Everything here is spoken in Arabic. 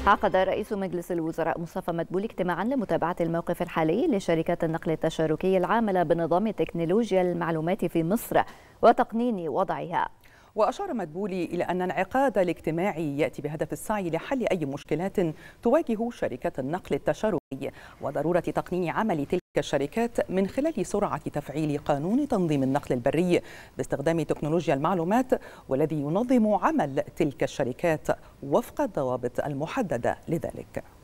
عقد رئيس مجلس الوزراء مصطفى مدبولي اجتماعا لمتابعة الموقف الحالي لشركات النقل التشاركي العاملة بنظام تكنولوجيا المعلومات في مصر وتقنين وضعها. وأشار مدبولي إلى أن انعقاد الاجتماع يأتي بهدف السعي لحل أي مشكلات تواجه شركات النقل التشاركي وضرورة تقنين عمل تلك الشركات من خلال سرعة تفعيل قانون تنظيم النقل البري باستخدام تكنولوجيا المعلومات، والذي ينظم عمل تلك الشركات وفق الضوابط المحددة لذلك.